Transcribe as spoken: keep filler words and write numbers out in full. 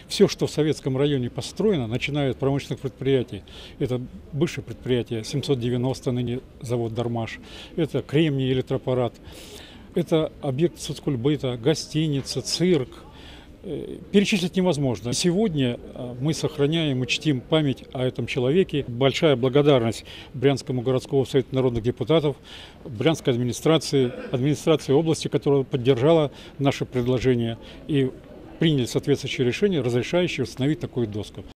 все, что в Советском районе построено, начиная от промышленных предприятий, это бывшее предприятие семьсот девяносто, ныне завод «Дармаш», это Кремний электропарат, это объект соцкультбыта, гостиница, цирк. Перечислить невозможно. Сегодня мы сохраняем и чтим память о этом человеке. Большая благодарность Брянскому городскому совету народных депутатов, Брянской администрации, администрации области, которая поддержала наше предложение и приняли соответствующее решение, разрешающее установить такую доску.